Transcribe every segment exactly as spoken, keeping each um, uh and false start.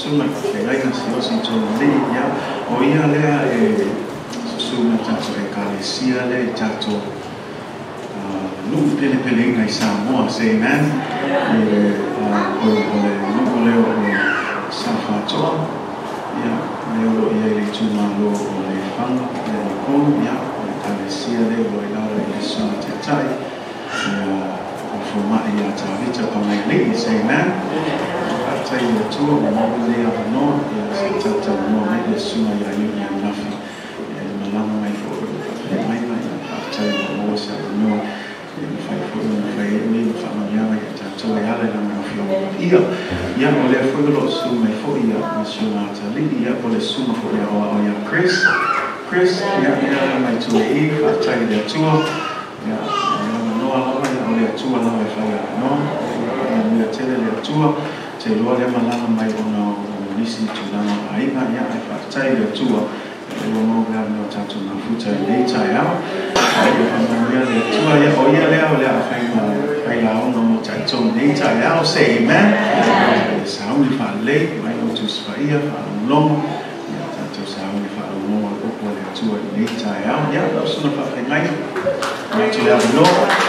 suma whawhengai na si osi tōna li ia o ia lea e suma tato e kalesia le e tato nuku pele pele inga i Samoa, say amen. E o le nuku leo o San Fatoa ia leo lo ia le tūma lo o le whanga le wakonu ia o le kalesia le o i lara i le suna te tai ia formai ia tawita pangai li, say amen. Tai ia tua o mawa le a wanoa ia se tata wanoa mai le suna ia iuni a nafi ia le malama mai fo e mai mai a tai o mawa se a wanoa ia le whai fo i le whai e mi le whamaniawa ia tatua e ale na mea whionga ia ia o le whagalo su mai fo ia ma suna ata li ia o le suna fo ia o ia Chris Chris ia ia mai tu e i a tai le tua ia noa lawa ia o le atua lawa e whai a noa ia mea tele le atua te loa le malanga mai o na nisi tūlanga a inga ia e whaktai le atua e loa mau mea mea tatu na futa i nei tai au e le whamania le atua ia o ia lea o lea a whai la ona mo tai tō nei tai au say amen e sauni wha lei mai o tu swaia wha longa ia tatu sauni wha longa upo le atua i nei tai au ia lau suna wha whengai mai tu lea noa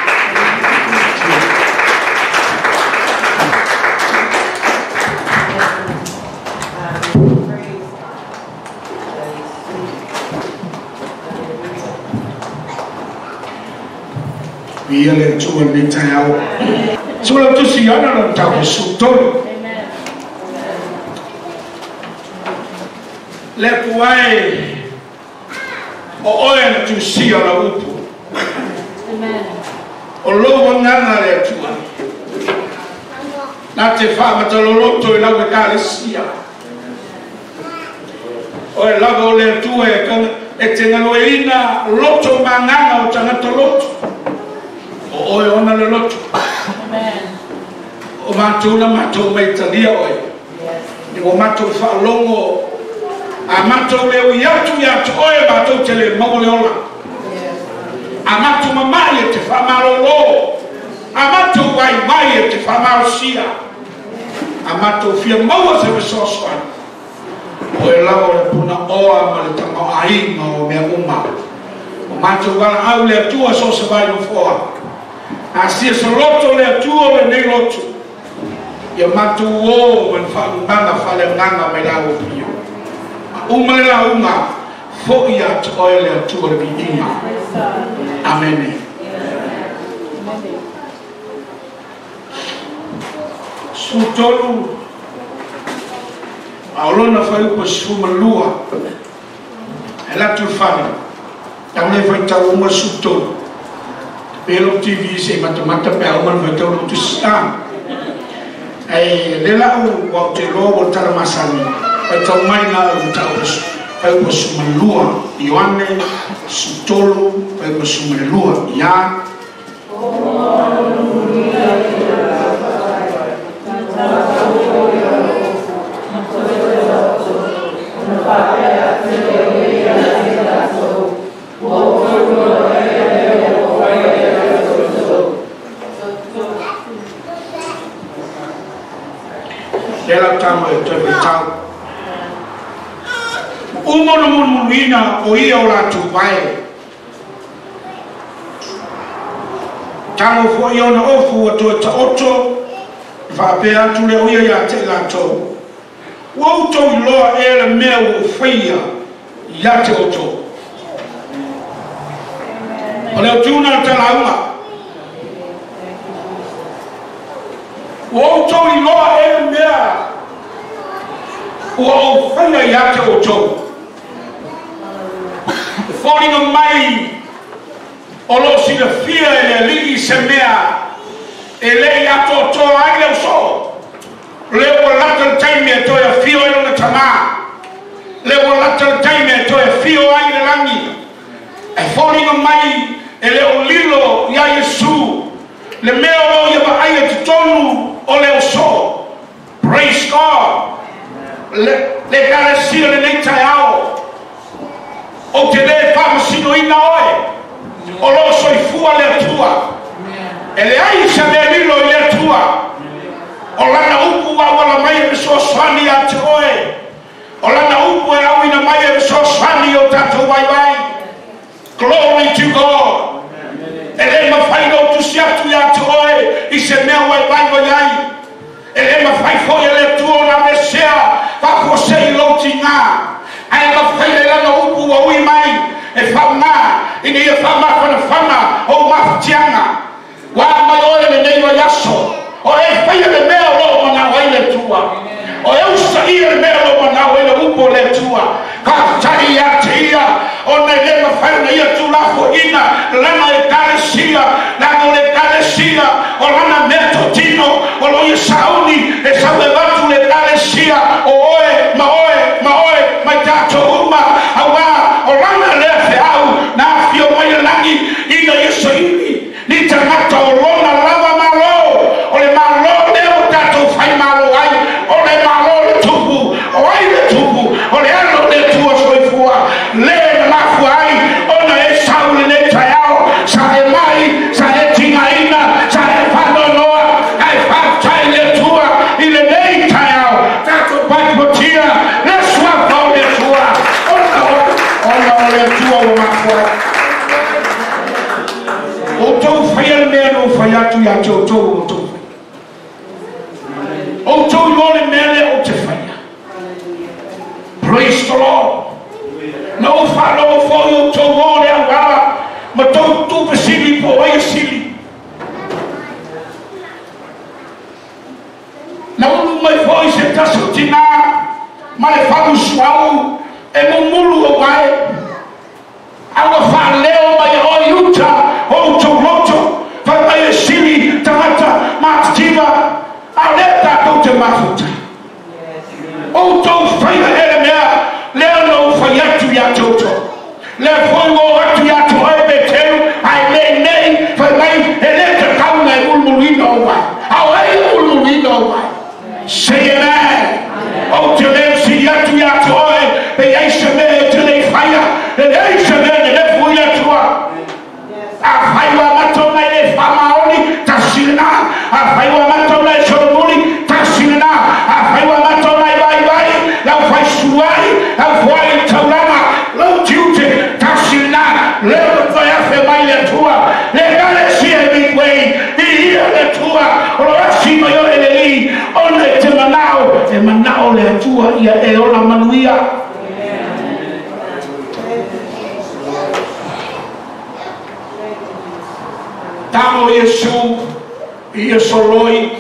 ia le tua ni tai au sula tu si ana na tau su tolu le puai o oe na tu si ana upu o lo ngana le tua na te fa ma tolo loto i lau e kalesia o e lago le tua e te ngaloeina loto manganga o tangata loto o oe ona le loto o mātou na mātou mai talia oe ni o mātou whaalongo a mātou leo i atu i atu oe mātou te le mau le ola a mātou mamai e te whamarolo a mātou wai mai e te whamaro sia a mātou fia maua se me soswan oe lao le puna oa ma le tangau ainga o mea uma o mātou wala au le atua so se vai no foa a sia se loto le atua le nei loto ia matu o man fa nganga fa le nganga mai la o pio a uma le la uma fo ia to oil le atua le inga amen sutolu a olona fa upo suma lua ela tu fa ta le fa ta uma sutolu pelo T V se mata-mata pe au man vai tau tu sta ai le la u wa te lo o tala masani ai tau mai na u tau ai o suma lua Ioane sutolu ai o suma lua ia ela tama e te tau umono munina o ia o la tu vai tango fo ia na ofu o to ta oto fa pe atu le o ia ya te la to wo to lo e le me o fia ya te oto ole tu na ta la uma o to i loa e mea o o whanga i ate o to whoringa mai o lo si na fia e le ligi se mea e le i ato o to ai leo so le o lata taime e to e fio e lona tama le o lata taime e to e fio ai le langi e whoringa mai e le o lilo i a Yesu le mea o ia ba ai e te tonu o leo so praise God le le kalesia le nei tai ao o te le whamasino ina oe o lo soifua le atua e le ai sa le lilo i le atua o lana uku wa wala mai me so swani atu se mea wai wai wai ai. E le ma fai foi e le tuo na mesea, fa kosei louti ngā. Ai ma fai le lana upu wa ui mai, e fa ngā, ini e fa ma kona whana o mafutianga. Wa mai oe le nei wa yaso, o e fai le mea lo mana wai le tua. O e usa ia le mea lo mana wai le upu le tua. Ka tari ia te ia, o ne le ma fai na ia tu lafo ina, lana e kare sia, lana le kare sia, o lana meto tino, o lo ia sauni, e sa le watu le kare sia, o oe, ma oe, ma oe, ma tato uma, awa, o lana le fe au, na fio mai langi, ina yeso ini, ni tangata o lona lava malo, o le malo le o tato fai malo ai, o le malo le tupu, o ai le tupu, o le ano le tua soifua, le na fuai, o na e saule le taiao, sa e mai, sa e tingaina, sa e whanonoa, ai whautai le tua, i le nei taiao, tato pai potia, le sua pau le tua, o na o na o le tua o mafua. O tau whaia le mea no whai atu ia tau tau o tau whai. O tau i ole mea le o te whaia. Praise the Lord. No whalo o whoi o tau o le awara, ma tau tupe sili po wai sili. Na unu mai whoi se tasu tina, ma le whalu suau, e mumulu o wai. Awa whaleo mai o iuta, o tau loto, whai mai e sili, tamata, matativa, a le tātou te mafuta. O tau whaia ere mea, leo no whai atu ia toto. Le whoi o atu ia to ai me teu, ai me nei, whai mai, e le te kauna e ulmulina o wai. Au ai ulmulina o wai. Say amen. O te leo si atu ia to ai, pe eisa me e te le whaia, e eisa me e le whoi atua. A whaiwa matona e le whamaoni, ta sirena. A whaiwa matona e soromuli, ta sirena. A whaiwa matona e vai vai, lau whai suai, lau whai taurama, lau tiute, ta sirena. Leo whai afe mai le tua, le gale si e mi wei, i ia le tua, o lo asi mai o e le li, ona e te manao, e manao le tua ia e ona manuia. Tamo Yesu, Yesoloi,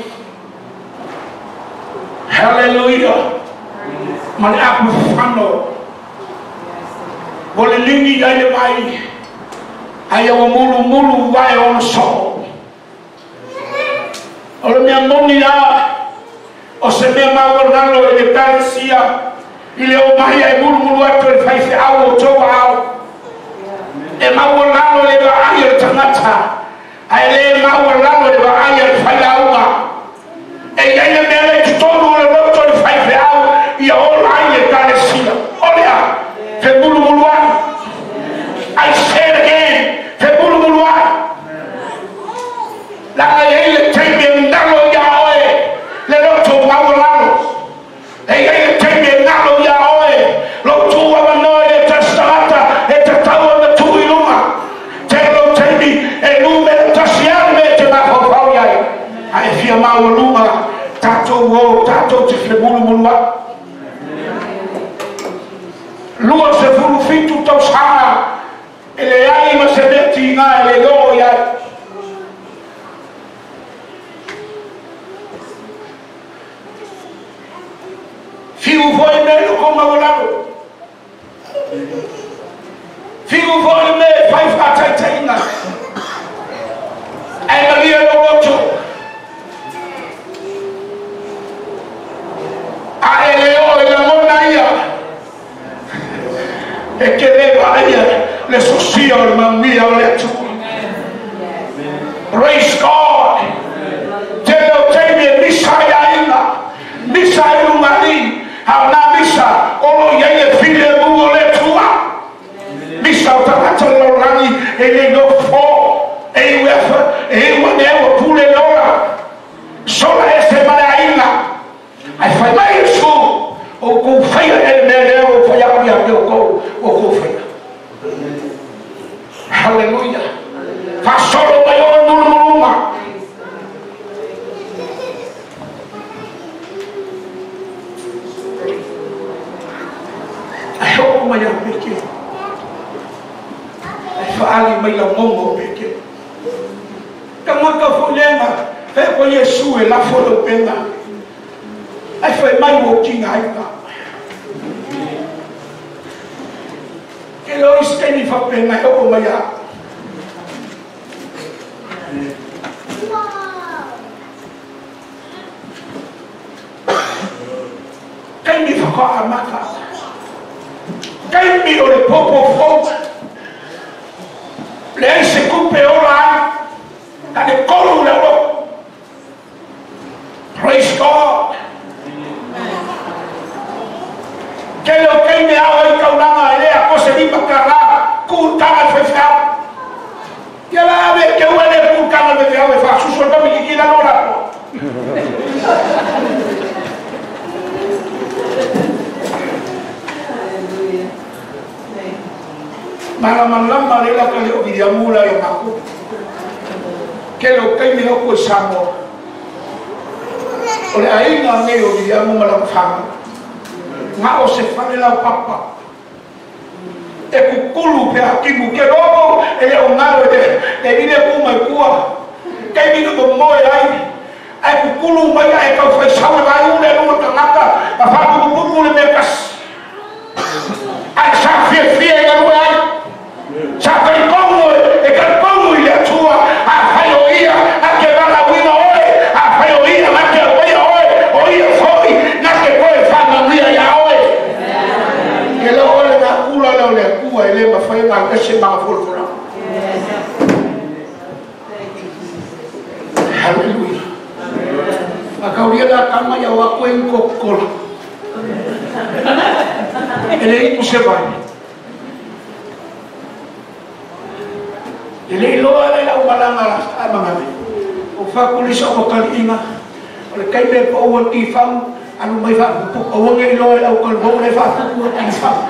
hallelujah, man aku fano, boleh lingi aja mai, aja mulu mulu vai on so, orang yang moni ya, o se me mau nalo e taresia, ile o mai ai mulu mulu atu e fai se au o tau au, e mau nalo le va aia tangata. Ai le mau lalo le va ai al fai aua e ai le mele ki tonu le loto le fai fe au ia ola ai le kare sila olea fe bulu bulua I say it again fe bulu bulua la ai le teme ndalo ya oe le loto mau lalo e ai le teme ndalo ya oe loto wa no le tastamata e tatawa na tu iluma te lo temi e lume ai fia mau luma tato wo tato te febulu mulwa lua se fulu fitu tau sana ele ai ma se beti nga ele go ya fiu foi me no como volado fiu foi me pai fata taina ai maria lo roto a eleo e la monaia e che le vaia le sosia o mamma o le tu praise God te lo teme misaya ina misaya umani hauna misa o lo yeye file mu o le tua misa o tata lo rani e le no fo e uefa e one o pule lora sola ese maraina ai fai mai su o ku fai e me o fai a ia o ko o ku fai hallelujah fa solo mai o nuluma mai a peke. Ai whaali mai la mongo peke. Ka ngaka fulenga, he ko Yesu e la folo penga. Ai whai mai o kinga ai ka. Ke lo iskeni whapenga e o mai a. Kai mi whaka amaka. Kai mi o le popo fo. Le ai se kupe ora ai. Ka le kolu le o. Praise God. Ke leo kai me awa i kaunanga e lea kose ni makara. Kūtanga whewhau. Ia la ave ke ua le kūtanga whewhau e whasuso o tami ki kina nora po. Malama-lama lela ka leo vidia mula e maku. Ke leo kai me hoko i Samoa. O le ainga me o vidia mula la whanga. Ngā o se whane lau papa. E kukulu pe hakimu. Ke robo e leo ngaro e e vide kuma i kua. Kai vide mo moe ai. Ai kukulu mai ai kau whai sawe vai ule nunga tangata. Ma whaku kukulu me kas. Ai sa fie fie e garu ai. Sa kai kongo e kai kongo i le atua. A whai o ia. A ke rana wina oe. A whai o ia. A ke wina oe. O ia foi. Na ke koe whanga ria ia oe. Ke leo ole ngā kula leo le kua e le ma whai ngā kese mga fulfura. Hallelujah. Makauria la kama ya wako e nkokola. Ele iku se vai. Ele iloa le la umalanga la amangame. O whakulisa o kaliinga. O le kaime pa ua ki whau. Anu mai whakupu. O wange iloa le au kalbou le whakupu o ki whau.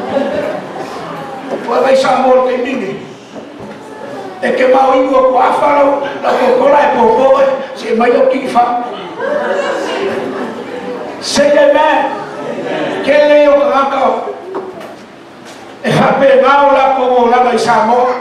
Ua vai Samoa ke mingi. E ke mau ingo ko awharo. La kokola e popoe. Se mai o ki whau. Say amen. Ke leo kakao. E whape ngao la ko o lana i Samoa.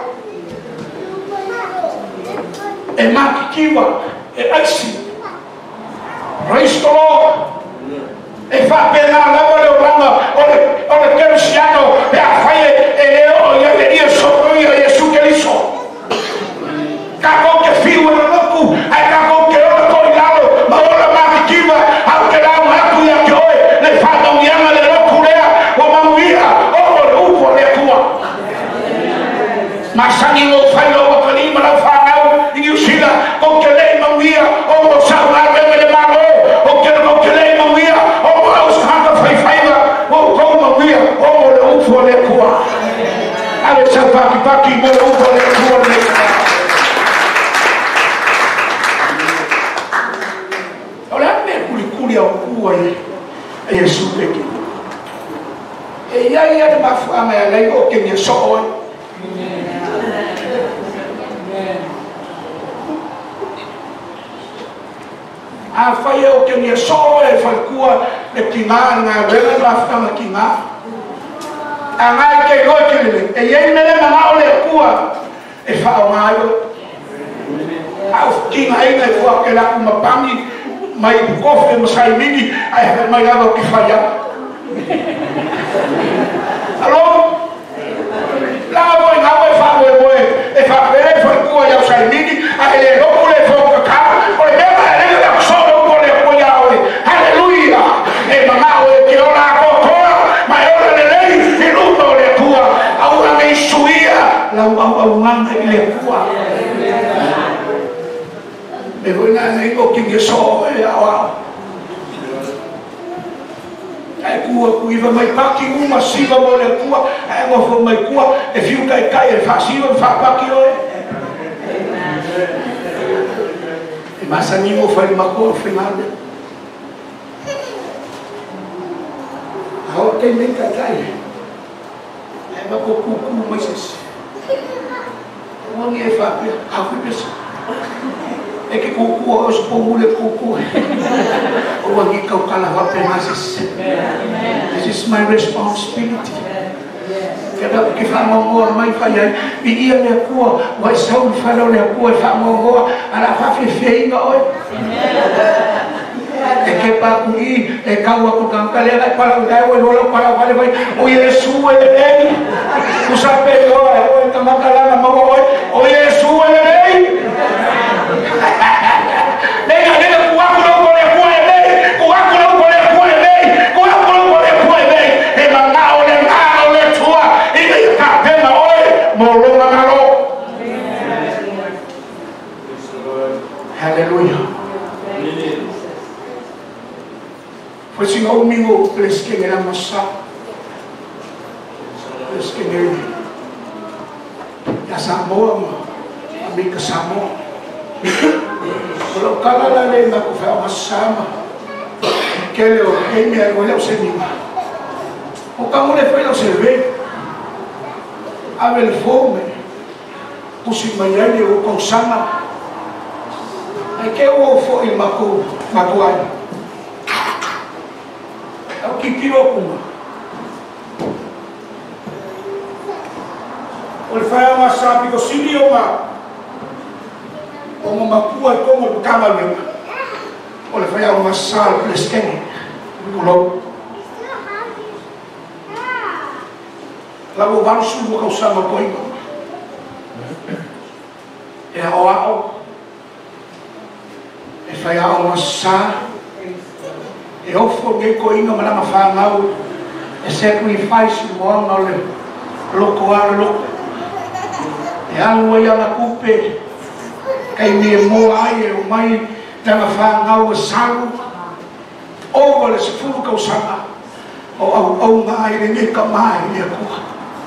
E makikiwa. E aisi. Praise the Lord. E whape ngao la wale o lana. O le kerisiano. E a whae e leo i a le ia soto i a Yesu Keriso. Kako ke fiu e loku. Ai kako ke ora ko i lalo. Ma ora makikiwa. Au ke lau haku i a ke oe. Le whata unianga le loku lea. Wa mamuia. O le upo le kua. Masangi lo whailo wa kalima lau whanau. Ingi usila. O ke lei mamuia. O mo sau la rewe le maro. O ke o ke lei mamuia. O mo au skanga whaiwhaiva. O kou mamuia. O mo le upo le kua. Ale sa paki paki mo le upo le kua le kua. Au kua e Yesu peke. E ia ia te mafuanga e lei o ke mea so oe. A whai e o ke mea so oe e whaikua le ki ngā ngā rele mafuanga ki ngā. A ngā e ke goe ke lele. E iei mele na ngā ole e kua e whao ngā yo. Au ki ngā inga e kua ke laku mapangi mai kofe masai mingi ai mai lava ki faya. Alô? Lava e não é fácil é bom é fácil é foi com a sai mingi ai le não pode focar cara o le vai ele é só não pode apoiar hoje. Aleluia. E mamá o que ora cocoa mas ora le lei e não pode tua a me suia la a uma ele tua. E voi na nei o ki nge so e awa. Ai kua kuiva mai paki uma siva mo le kua. Ai mo fo mai kua e fiu kai kai e fa siva fa paki oe. E masa ni mo fai mako finale. Hau kai men kai kai. Ai mako kuku mai ses. Wangi e fa pe ha fu pesa. E ke kuku o se pomule kuku. O wangi kau kala wape masis. This is my responsibility. Kaya kifangongoa mai fai i ia le kua wa sau falo le kua fangongoa ala fa fe feinga oi e ke pa kui e kaua ku kankale ai para dai o lo para vale vai o Yesu e ei ku sa pe o e ka makala ma mo oi o Yesu e ei venga venga ku aku lo ko le ku e ei ku aku lo ko le ku e ei ku aku lo ko le ku e ei e manga o le ngalo le tua i le ka pena oi mo lo ngalo hallelujah. Pues si no domingo les que me la masa les que me ya Samoa a mí que Samoa pero cada la ley me fue a masama que le oré me arruelé o se mima o como le fue lo observé a ver fome pusi mañana o con sama hay que hubo fue el macu macuay o kikiro kuma o le fai ama sapi ko sili o ma o ma makua i kongo o kama lema o le fai ama sal pleskene ulo lago vansu mo kausama koinga e a o ao e fai ama sal e ofo nge ko inga mana mawhangau e sacrifice mo anga le loko a loko e alu e ana kupe kai me mo ai e o mai na mawhangau e salu o le sefuru ka usanga o au au ngai le nge ka mai le akua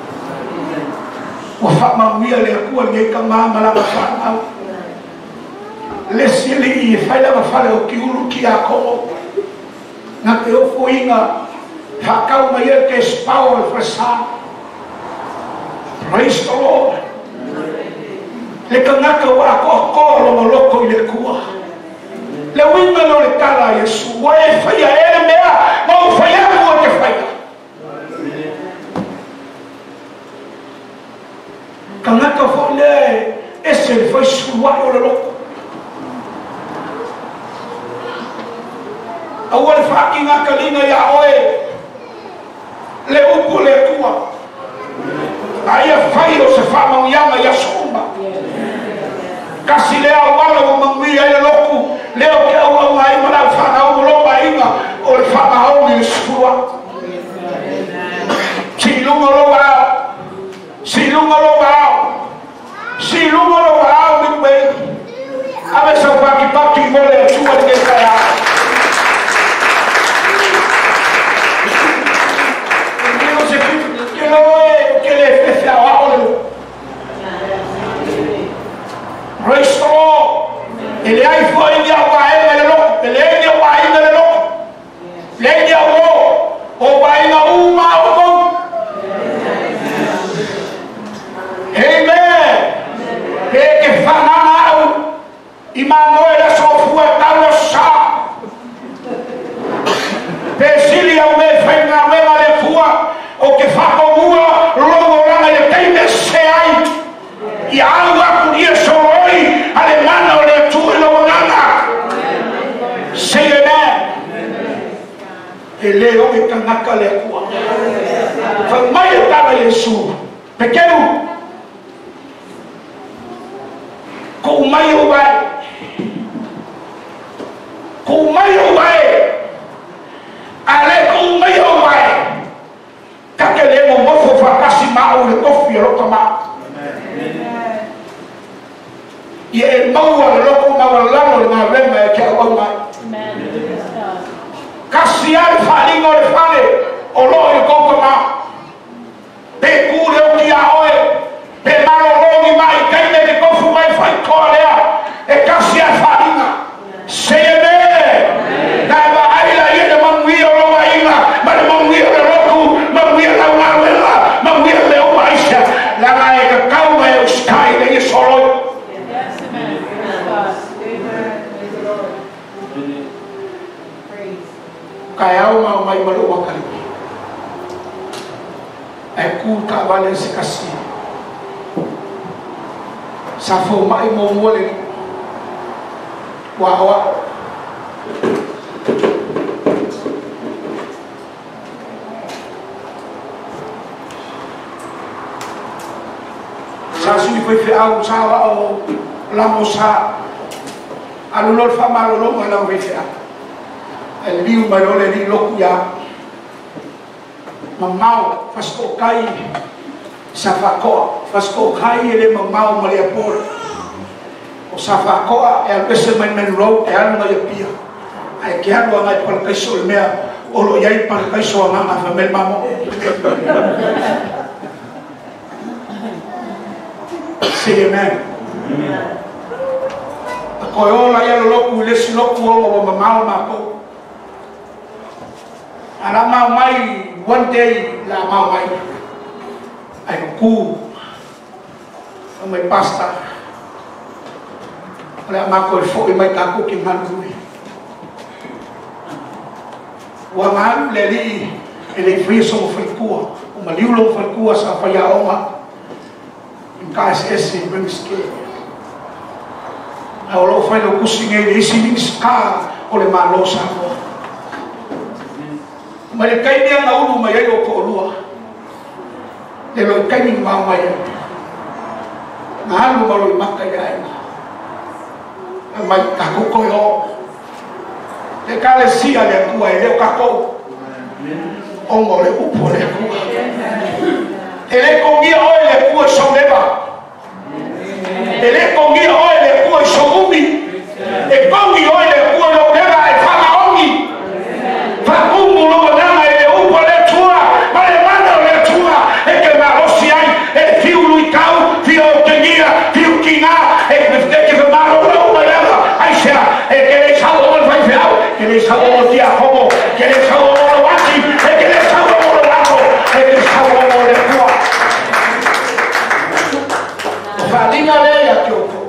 o whamamia le akua nge ka mai mana mawhangau le sili i e whaila mawhale o ki uru ki a kongo na te ofo inga whakau mai e ke spau e whasa praise the Lord le ka ngaka wa ko ko lo loko i le kua le winga lo le kala Yesu wa e whaia e mea ma o whaia kua ke whaia ka ngaka fo le e se le whai suwa o le loko awal fakinga kalinga ya oe le upu le tua aya faio se fama uyama ya sumba kasi le awala o mangui ya loku leo ke awa mai mala fana o lo bainga o le fama o ni sua silunga lo ba silunga lo ba silunga lo ba mi pe ave sa paki paki mole sua de kaya restore ele ai foi dia vai ele lo ele dia vai ele lo ele dia wo o vai na uma o com amen que que fana mau e mano ele só foi tal sa pesilia o me foi na lema de fua o que fa como logo lá ele tem esse ai e água por isso alemana o le tu lo ngana say amen ele o que kanaka le kwa fa mai ta Yesu pequeno ko mai o vai ko mai o vai ale ko mai o vai ka ke le mo mo fo fa kasi ma o le ko fi ro toma ye maua loko mawalano na rema ke oma kasial falingo le fale o lo e kokoma pe kure o ki a oe pe malo longi mai kaine de kofu mai fai kolea e kasial falinga sebe na ba aila ye de mangui o lo aila ma de mangui o roku mangui la wala mangui le o aisha la ga e ka kauma e sky de solo kaya o mai malu wakali ai ku ta vale se kasi sa fo mai mo mole wa wa sa sui foi fe au sa wa o la mo sa alu lor fa malo lo ma la ve fe el liu ma lo le di lo ya mamau fasko kai safako fasko kai ele mamau malia por o safako e al pese men men ro e al no ye pia ai que alo ngai por kai sol mea o lo yai par kai so mama fa mel mamo sí amen ko yo la ya lo ku le si lo ku o mamau ma ko ala mau mai one day la mau mai ai ku mai pasta ala ma ko fo mai ka ku ki man ku wa man le li ele fui so fo ku o ma liu lo fo ku sa fa ya oma in ka es esse bem ske a lo fa lo ku singe ni sining ska o le ma lo sa mai kai dia na ulu mai o ko lua le lo kai ni ma mai na lu ma lo ma kai ai mai ka ko ko yo le ka le si ale ku ai le ka ko o mo le u po le ku ele ko mi o le ku so le ba ele ko mi o le ku so umi e ko mi o le ku lo le ba e fa ma omi fa ku mu lo queréis algo de Jacobo, queréis algo de Wati, queréis algo de Waco, queréis algo de Cuba. Falina de ella que ojo.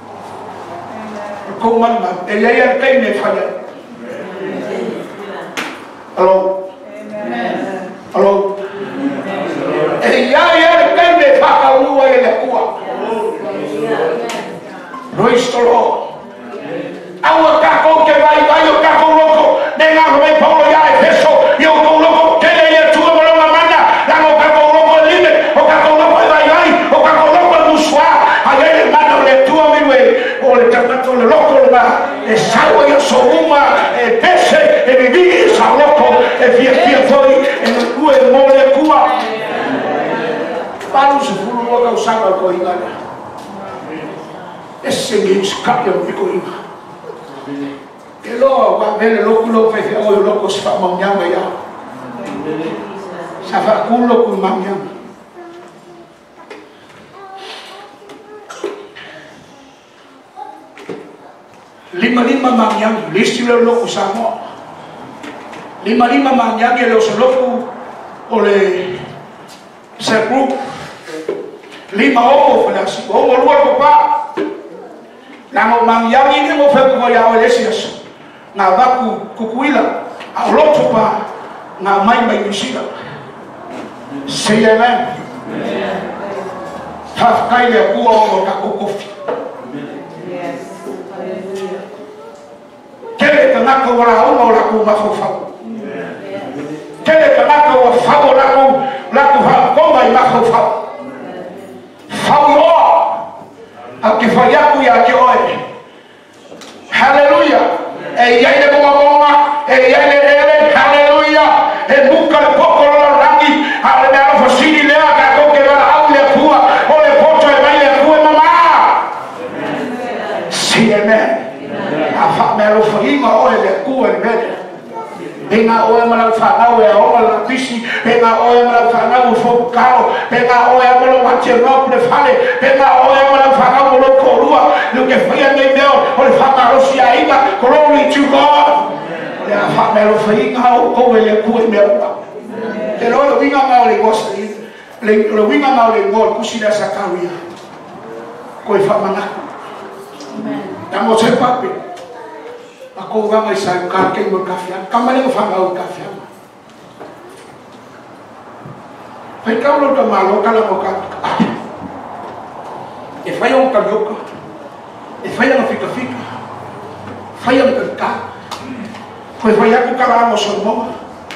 Como mamá, ella ya el que me falla. Aló. Aló. Ella ya el que me falla uno y de Cuba. No es todo. Agua caco que va y va yo caco loco venga me Paulo ya Efeso yo con loco que le tú me lo manda la no caco loco el libre o caco loco de Bayay o caco loco el Musua allá el hermano le tú a mi güey o le capato le loco le va es agua y soguma el pese el vivir esa loco el fiesta soy en el club de mole de Cuba para un seguro lo causaba el coingana ese me escapó mi coingana que lo va a ver el loco fe o el loco se va a mañana ya se va a culo con mañana lima lima mañana listo el loco samo lima lima mañana y los locos o le se grupo lima ojo fue así ojo luego papá namo mangyang ini mo fe ko ya Alesias na baku kukuila a loto pa na mai mai nisida say amen ha kai le ku o ka ku kofi yes hallelujah kele ka na ko wala o la ku ma fo fa kele ka na ko fa o la ku la ku fa ko mai ma fo fa fa o akifanyaku yake oe haleluya e yaile bomba bomba e yaile ele haleluya e buka le poco la rangi ale me alo fosili le aka ko ke la aule pua o le poto e baile pua mama si amen afa me alo foima o le ku e bede venga oe mala fana oe oe la pisi venga oe mala fana o fo cao venga oe mala wache no le fale venga oe mala fana o lo korua lo que fue en el meo o le fama rosia iba glory to God le afa me lo feinga o ko le ku me o te lo vinga ma le gosta le lo vinga ma le gol kusira sakaria ko e fama na amen estamos en papi ako ga mai sa ka ke mo kafia kamale ko fanga o kafia Pai kaulo ka malo kala mo ka. E fai un carioca. E fai una fica fica. Fai un canca. Foi fai aku kala mo somo.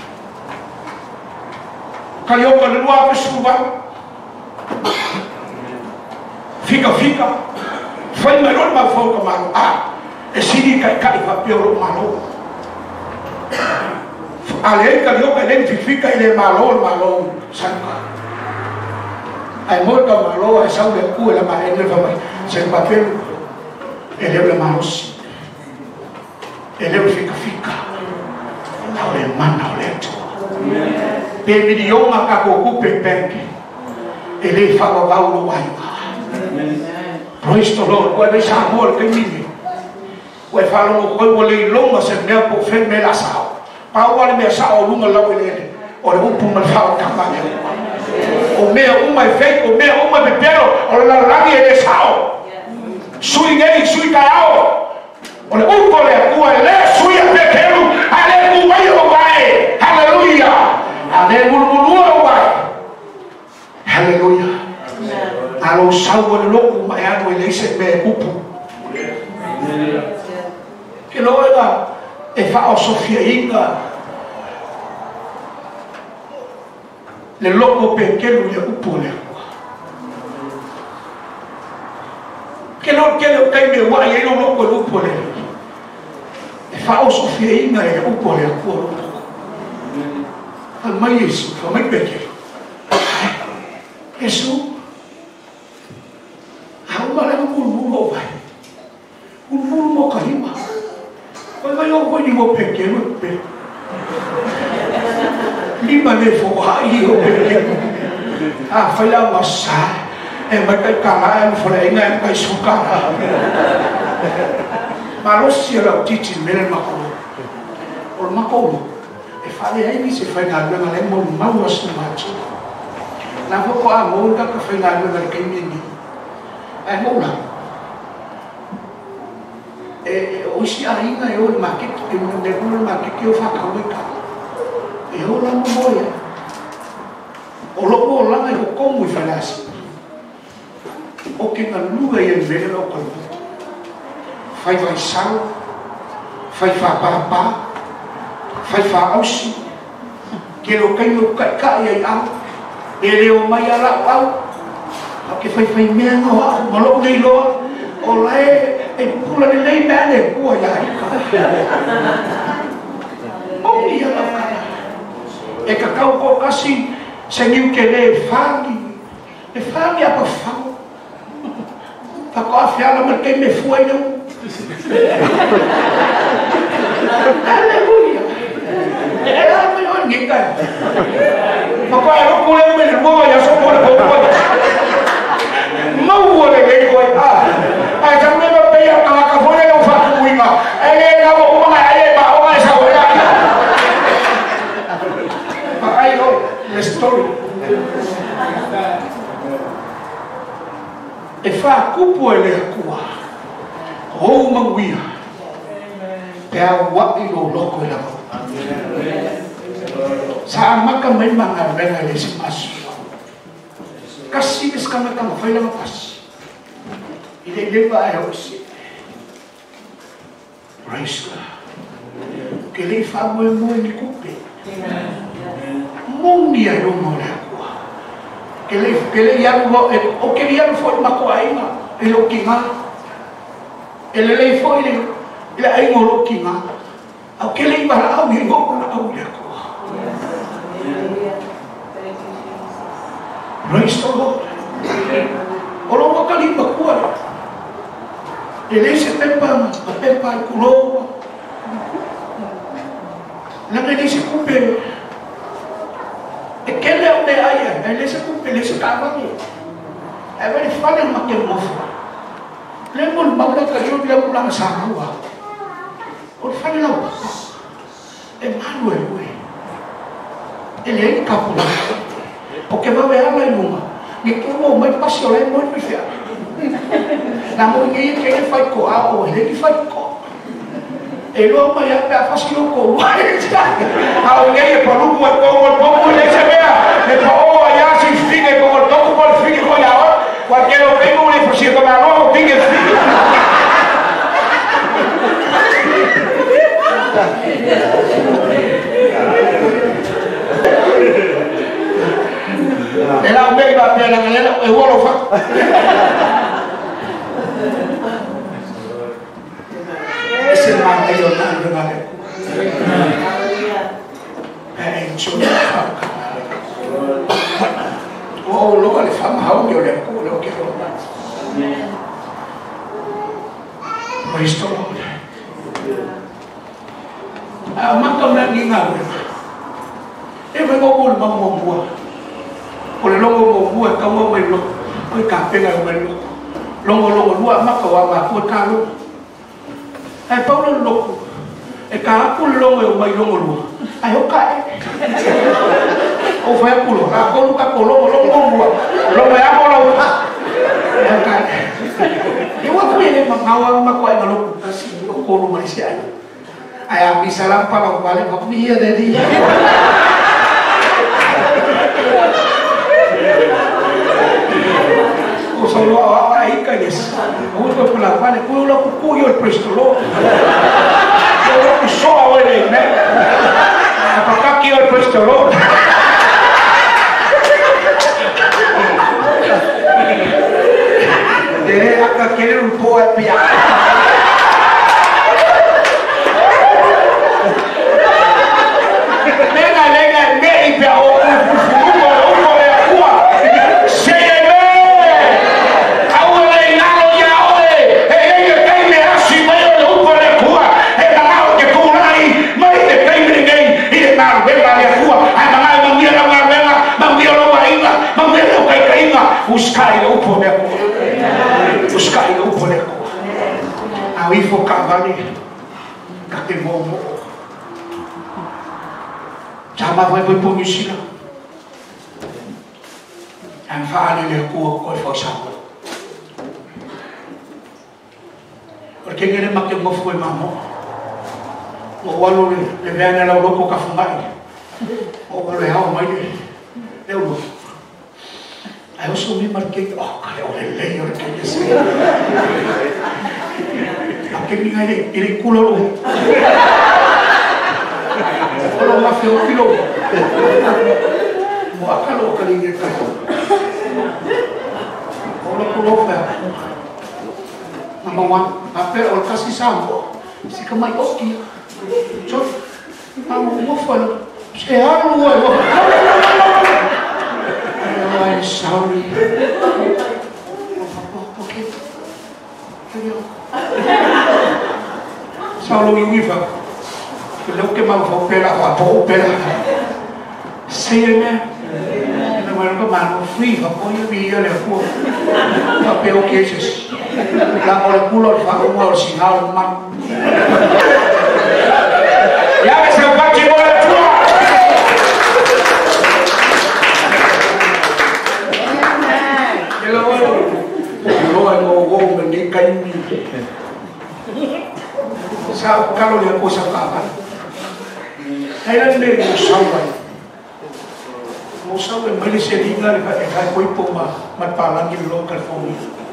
Carioca le lua pe suba. Fica fica. Fai melhor ma fo ka malo. Ah, e sini kai kai fa pioro malo. Ale carioca le fica ile malo malo sanka. Ai molto malo ai sau le cu la ma ele va se papel ele le manos ele fica fica na le mana le to pe idioma ka ko ku pe pe ele fa va lo vai Praise the Lord wa sa amor que mini wa fa lo ko wo le longa se me po fe me la sao pa wa le me sao lunga la ele o le pu mal fa ta ma o mea uma e feito, o mea uma bebero, o la radi e sao. Sui neri, sui caiao. O le upo le acua, le sui a pequeno, ale kuwai o vai. Hallelujah. Ale murmurua o vai. Hallelujah. Alo sau o le loku mai anu e leise me upu. Que loa e fa o Sofia inga. Le loco pequeno le upo le que no que lo que me guay y no loco le upo le e fa o Sofia inga le upo le upo al mai Yesu fa mai pequeno Yesu a uma le upo upo vai upo upo kalima quando eu vou de mo pequeno pe lima le fo hai o pequeno ah fai la massa e mai kai kala e frega e kai suka ma lo si era titi mele makolo o makolo e fale ai mi se fai na na le mo ma lo si macho na fo ko a mo ka ka fai na na kai mi ni e mo la e o si ainda e o market e mo de ko market que eu fa ka o ka e o la moia o lopo la e o como e falasi o que na luga e en vele o kalbu fai vai sal fai fa pa pa fai fa ausi que lo kai o kai kai ai au ele o mai ala au o que fai fai mea no au malo nei lo o la e e pula de lei bene o ya o ia la e kakau ko kasi se niu ke le fali e fali apa fau pa ko afiala ma ke me foi não aleluia é a melhor ninga pa ko eu pule me le mo ya so pole po po mau le ke ko ah ai já me va pe ya ka ka fole no fa ku inga ele na mo ma ele ba o sa o ya I know the story. E fa kupu ele akua. Ho manguia. Pe a wa i lo loko la. Sa maka mai manga venga le simas. Kasi es kama kama fai la pas. Ile leva e hosi. Praise God. Que le fa mo mo ni kupe. Mundi ai no mora kwa que le que le ya no o que ya no foi ma kwa ina e o kinga ele le foi le le ai no lo kinga o que le iba a mi go na au le kwa praise the Lord o lo ka li ba kwa ele se tempa a tempa kulo la que dice coupe e que le o de aia ele se coupe ele se cava ni e vai fare ma che mo fa le mo ma da ka yo le mo la sa wa o fare la e Manuel we ele é capo porque va ver la luma ni que mo mai pasio le mo mi fia na mo ni que ele fai co a o ele que fai co e lo mai a pa fasi lo ko a o ngai e pa lu ko ko ko ko le se vea e pa o ya si wolo fa ese man ayo na ngale eh chulo oh lo le fa ma ho le ko lo ke lo praise the Lord. Ah, makam na ngingaw. Eh, may ngomong bang ngomong. Kung longo ngomong, kamu may lo, may kape nga may lo. Longo longo luwa makawa mako kalo. Ay Paulo loko. E kapo longo may longo luwa. Ay okay. O foi pulo, a colo ka colo longo luwa. Longo ya colo. Okay. Iwa ko ele mangawa makoy malo kasi colo Malaysia. Ay abi salam para balik ko niya dedi. O solo ay kayes. O ko pala pa ko lo ko yo prestolo. Yo ko so awele ne. Apakah kyo prestolo? Dere aka querer un poe pia. Nega nega nei pia o fumo o o le akua. Seyeme. Awale nalo ya oe. E e kai me asi mai o o le akua. E na mau ke kulai mai te kai me nei i na vela le akua. Ai mai ma mira na vela, ma mira lo ainda, ma mira lo kai kai ma uskai o o le akua. Buscar o boneco. Aí focava ali. Cadê momo? Chama vai para o Mishina. Em fale le cua coi foi sábado. Porque ele maque mo foi mamo. O walo le vem na loco ka fungai. O walo é o mai. Eu não. Aí eu sou me marquei, oh, cara, eu relei, eu reconheci. Aquele ninguém, ele, ele culou. Culou uma fio, culou. Moa calou, que ninguém caiu. Culou, culou, velho. Number one, papel, olha que se sambo. Se que mais ok. Só, não, não foi. Se é algo, eu I'm sorry. Okay. Saulo iwiva. Lo que mal fue pela, va por pela. Say amen. No me lo mano free, va por yo vi le fue. Papel que es. La molécula fa como al sinal man. Ya que se va a llevar sa kalau dia ko sa kapan kailan din mo saway mo saway Malaysia legal pa e kay ko po ma matpalang yung local phone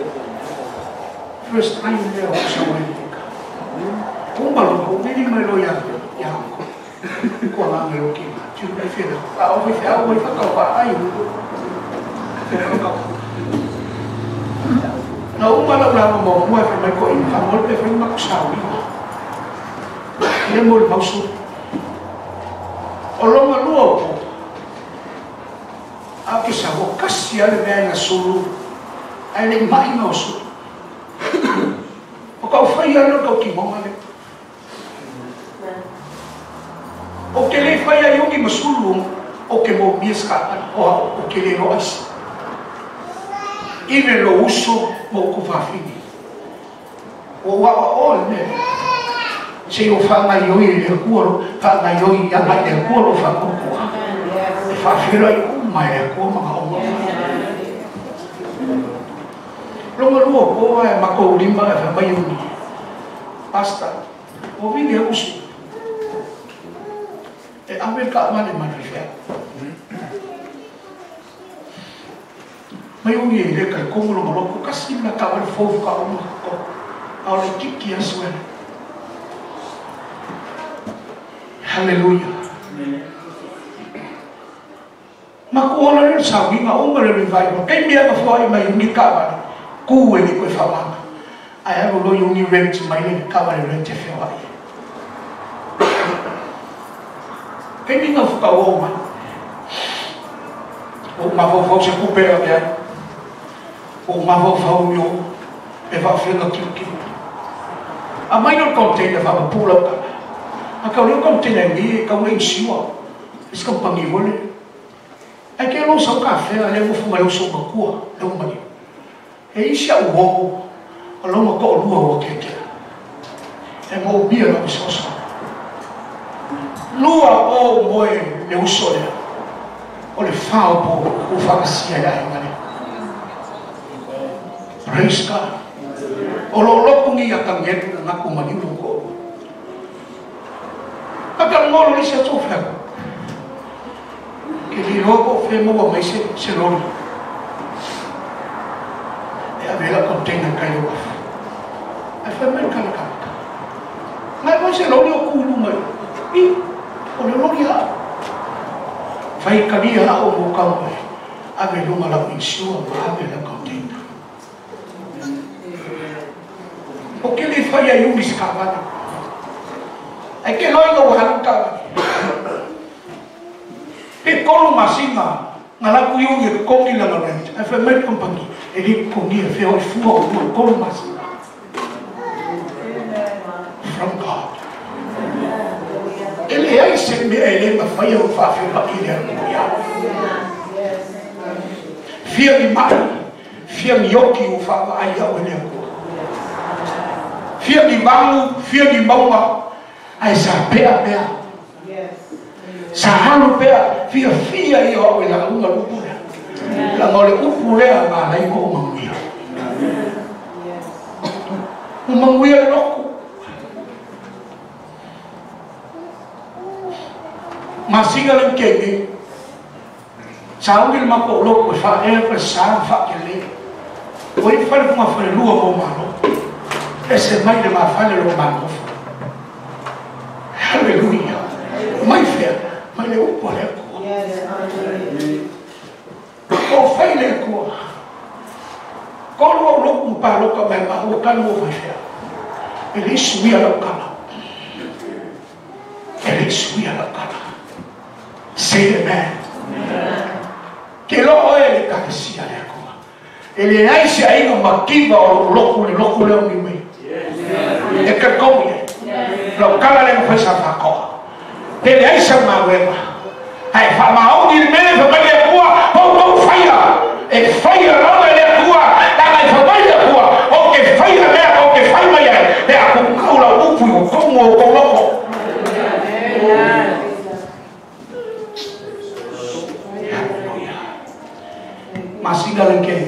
first time dia ko saway kung malo ko hindi may loya ya ko ko lang lo ki ma chu dai fe da o fe a o fa ka pa ai na umala la mo mo fa mai ko in fa mo pe fa ma sawi ele mo mau su o longa luo a que sa boca si ale bem na sulu ele mai no su o ka fai ano ka ki mo ale o que le fai ayo ki masulu o que mo miesca o o que le rois even lo uso mo ku fa fini o wa o ne se o fa mai oi le cuoro fa mai oi ya mai le cuoro fa ku ku fa filo i u mai le cuoro ma o lo mo lo ko e ma ko limba fa mai uni basta o vi le uso e a ver ka ma le ma fe mai uni le ka ko mo lo mo ko kasi na ka wa fo ka o ko a le kiki aswena. Haleluya. Makuola le sawi nga uma le revival. Kei mea ka fwai mai uni kawa. Kuwe ni koe whamanga. Ai aro loi uni rent mai le kawa le rent e whiawai. Kei minga fuka o mai. O mawau se kupea mea. O mawau mio. E whawhenga kiu kiu. A mai no container whawa pula ka. A kau leo container ni e kau leo siwa. Isi kau pangi wole. E ke lo sau kawhea leo ufunga leo sau makua. Leo mani. E isi au ho. A longa ko lua o keke. E mo bia na bisosa. Lua o moe le uso lea. O le whao po u whakasia ya e mani. Praise God. O lo lokungi a kangetu na ngaku mani luko. Kaka ngolo li se tofia. Ke li loko fe mo wa mai se se lori. E a vela container kai wa. A fe men kana kana. Mai mai se lori o kulu mai. I o le lori ha. Fai kalia o mo kamai. A ve lunga la insua ma a ve la container. O ke le fai ai umi skavana. Ai ke loi no haluka. Ke kolu masinga ngala ku yu ye kongi la ngala. Ai fa met company. E li kongi e fe o fu o kolu masinga. From God. Ele ai se me ele ma fai o fa fe pa ile ko ya. Fia ni mai. Fia ni yoki o fa ai ya o le ko. Fia di bangu, fia di bauma, ai sa pea pea. Sa halu pea, fia fia i o la unga lupule. La ngole upule a ma lai ko manguia. Manguia loku. Masinga le kenge. Sa ungil mako loku fa e fa sa fa kele. Oi fa le kuma fa le lua mo malo. Ese mai de ma fale lo mano. Hallelujah. Mai fia, mai le upo le ko. O fai le ko. Ko lo lo ku pa lo ka mai ma o ka lo mai fia. Ele suia lo kala. Ele suia lo kala. Say amen. Que lo ele ka sia le ko. Ele ai se ai no makiva o lo ku le lo ku le o mi. E que come lo cala le fue sa faco te le ai sa ma weba ai fa ma o di me fa le cua o o faia e faia lo le cua da ai fa mai le cua o que faia le o que fai mai le a con caula o pu como o loco masinga le que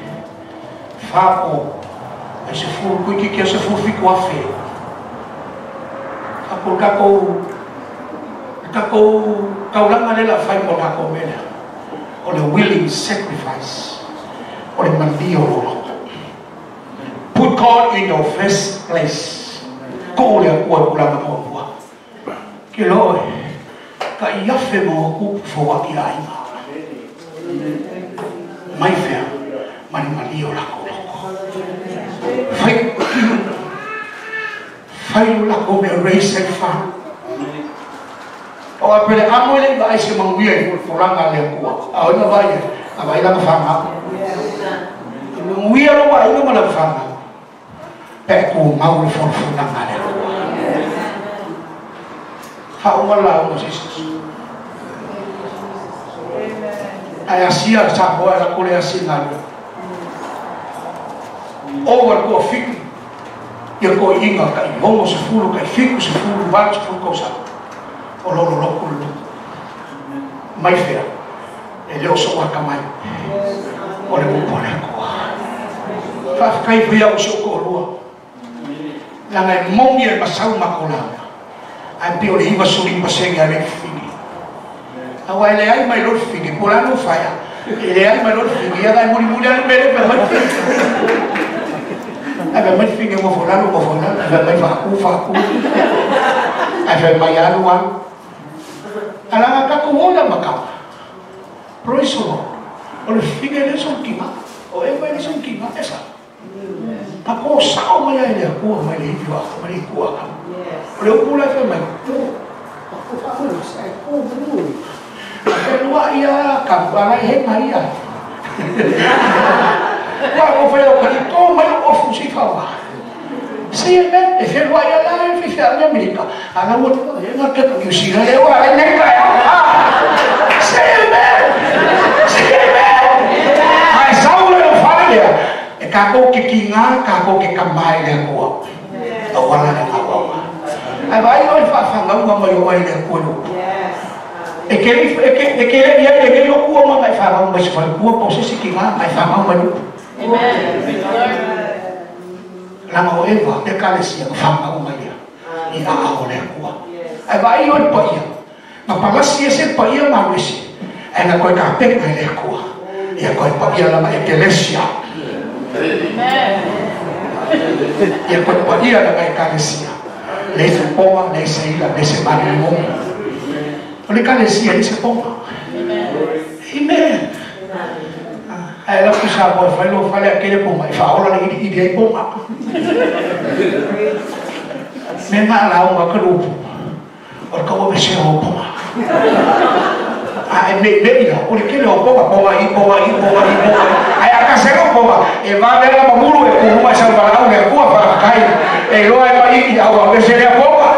faco esse furo que que esse furo ficou a fé. A por caco caco caulanga de la fai por la comida. O the willing sacrifice. O the mandio. Put God in your first place. Ko le ko kula ma ko. Que lo ka ia fe mo ku fo wa ki ai ma. Mai fe mani mandio la ko. Fai fai la come raise and farm. O a pele amo le vai se manguia e foranga le ko. A ona vai, a vai la fama. Manguia lo vai no la fama. Pe ko mau le foranga le. Fa uma la o Jesus. Ai asia sa boa la ko le asia. Over ko fiku ia ko inga kai homo se fulu kai fiku se fulu wat se fulu cosa o lo lo lo kulu mai fea e leo so wa kamai o le mo pone ko fa kai fia o so ko lua la ngai momi e pasau makola ai pio le iba suri paseng ya le fini awai le ai mai lo fini pola no faya le ai mai lo fini ya dai muri muri al mele pe Ave mai finge mo fulano mo fulano, ave mai faku faku, ave mai aluan. Alanga ka kumuna maka. Praise the Lord. O le whine le son kinga. O e mai le son kinga esa. Pa ko sao mai ai le kua mai le hiwa, mai le kua ka. O le upula e mai. Ko fa mo sai ko mu. Ke lua ia ka ba he mai ia. Wa ko fa o ka to mai o fu si fa wa. Si e me e fe lua ia la e fe a Amerika. Ana mo e na ke New Zealand e wa e ne ka. Si e me. Si e me. Ai sao le fa ia. E ka ko ke kinga, ka ko ke kamai le ko. O wala na ko. Ai vai o fa fa ngau ngau yo ai le ko. E ke e ke e ke le ia e ke lo ku ma mai fa ngau mai fa ku po se si kinga mai fa ngau mai. Amen. La mo e va e ka le si fa ngau mai ia. I a o le ko. Ai vai o pa ia. Ma pa la si ese pa ia ma wisi. E na ko ka pe mai le ko. Ia ko pa ia la ma ekelesia. Ia ko pa ia la mai ekelesia. Le se poma, le se ila, le se manimo. O le ekelesia le se poma. Amen. Ai la kusa bo fa lo fa le akele poma, fa ola le i di poma. Me ma la o ka lu. O ka o se o poma. Ai me me ila, o le kele o poma, poma i poma i poma i poma. Ai aka se o poma, e va ver la mamuru e ku ma sa ba la le ku fa kai. E lo ai mai i au a se le poma.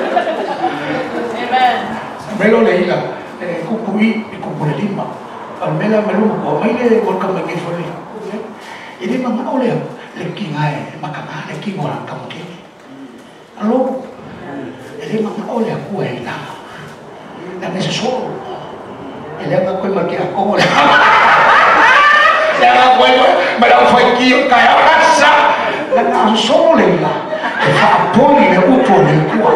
Amen. Me lo le ila, e ku ku i ku ku le lima. Al mela me lo ko mai le ko ka me ke fo le. E le ma o le le ki ngai ma ka ma le ki mo la ka mo ke. Alo. E le ma o le ku e la. La me se solo. Ele é uma coisa que acomoda. É uma coisa, mas não foi que caiu na sala. Não sou lá. É a poli é o poli.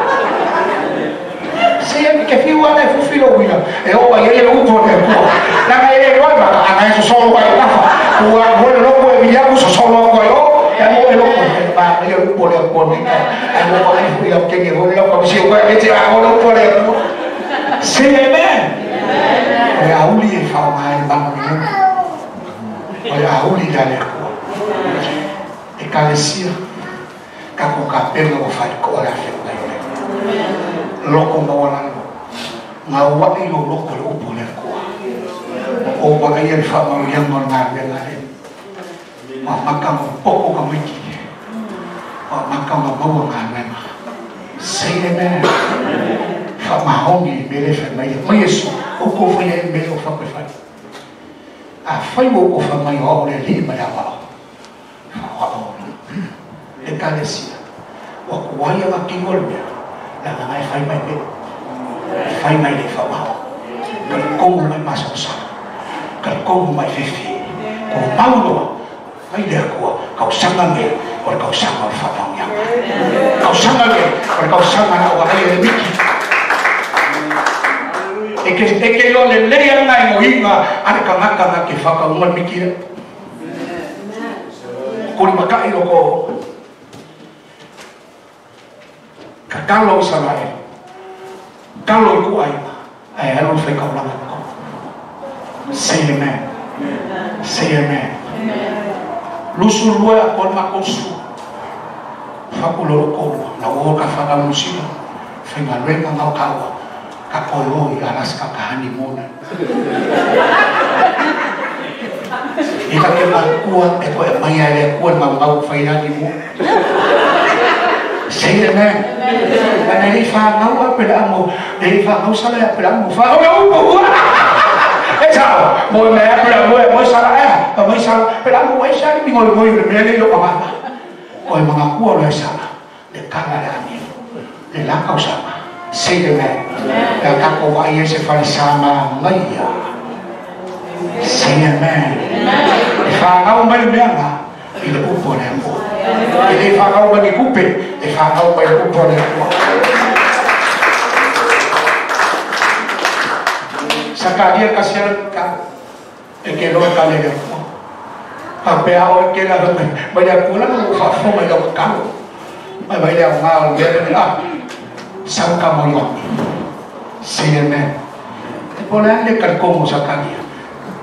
Se é que fio é o filo wina. É o aí é o poli. Na aí é o vai, a aí só vai lá. O agora não pode vir a só não vai. É o é o vai, é o poli o poli. É o vai fui o que que vou lá como se eu vai tirar agora o poli. Se é bem. Oleh ahuli yang faham hal bangun ini, oleh ahuli dari aku. Ekalesia, kamu kapel ngau faham kau oleh aku lagi. Loko mawalan, ngawak ini loko loko boleh aku. Oh bagai yang faham yang mana yang lain. Maka pokok kamu ini, maka mau ngan saya ni. Fa mahongi mele fa mai mai yesu o ko fa ye mele o fa ko fa a fa yo ko fa mai o le li ma ya wa fa o e kalesia o ko wa ya ma ki ngol me la na mai fa mai me fa mai le fa ma ka ko mai ma sa sa ka ko mai fe fe ko paulo ai le ko ka usanga me o ka usanga fa ma ya ka usanga me o ka usanga na wa ai le miki. E que e que lo le leia na moinga ane kamaka na ke faka uma mikira. Ko ni makai lo ko. Ka kalo Israel. Kalo ku ai. Ai alo fe ka ulanga ko. Say amen. Say amen. Lusu lua ko ma kosu. Fakulo ko na wo ka faka musino. Fe ngalenga ngau kawa. Kapolo ialas kakahani mona. Ika ke kuat eko e mai ale kuat mau fainani mo. Say amen. Ana ni fa ngau pela mo, ni fa ngau sala pela mo fa ngau ko. E sao, mo me pela mo mo sala e, mo sala pela mo e sala mi ngol ngol me le lo pa. Ko mga kuat le sala. Le kala ani. Le la causa. Say amen. Dan kako wa iya se fali sama maya. Say amen. Fa ngau mai menga ile upo le mo. Ile fa ngau mai kupe, ile fa ngau mai upo le mo. Sakadia kasihan ka e ke lo ka le mo. Apa au ke la me banyak pula mo fa fo mai lo ka. Mai mai le ngal le la. Sangka moyong, say amen. Pola le kalkomo sa kanya,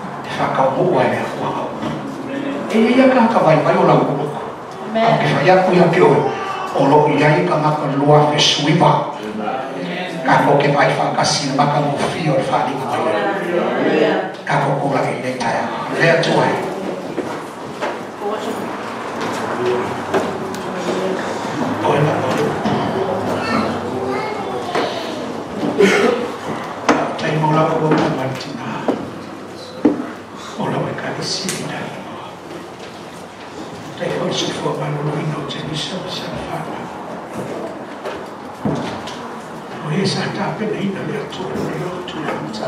whakabua e a kua. E ia ka ka vai vai o lau kuku. A ke whai aku ia ke oe. O lo iai ka ngaka lua fe suiva. Ka ko ke vai whakasi na maka mo fio e whani ko mai. Ka ko kula e nei taia. Lea tuai. Oe na oe. Tai maula ko o mantina. Ola we ka si na. Tai ko si fo ma no no te ni sa sa fa. Oe sa ta pe nei na le tu le tu le ta.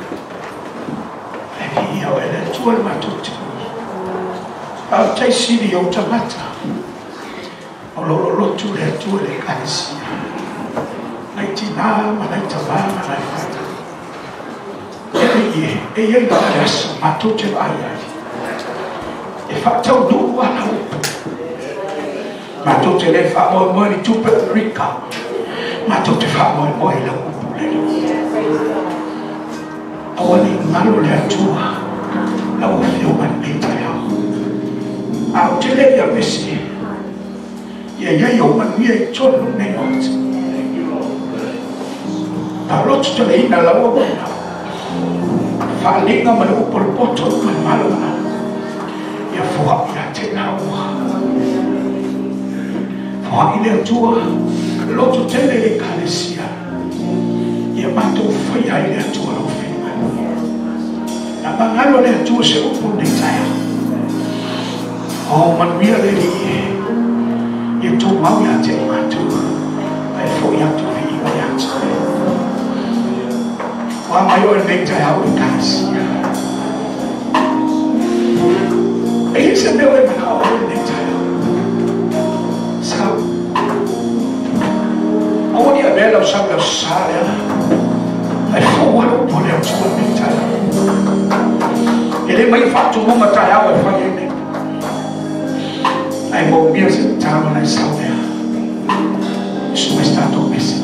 E ki o ele tu ma tu tu. Au tai si di o ta mata. O lo lo lo tu le tu le ka si. Nai tina ma nai ta ba ma nai fa. E e e ba adesso ma tu te vai e fa tau du ana ma tu te le fa mo mo ni tu per rica ma tu te fa mo mo la awani malo le tua la o fio man ni ta ya a te le ya mesi ye ye yo man ye chon ne ot pa lo te le ina la o Falinga mana upor potong man malu na ya fuha ya tena wa fuha ile tua lo tu tele le kalesia ya mato faya ile tua lo fina na bangalo le tua se upor de taya oh man mia le ni ya tu mau ya te mato ai fo ya tu vi ya tu Wa mayo nei tai au kasi. E se meu e mana o nei tai au. Sa. Au ni a bela sa la sala. Ai fo wa o pole o tua nei tai au. Ele mai fatu mo tai au e fa ni. Ai mo mia se tama na sa. Isso está todo bem.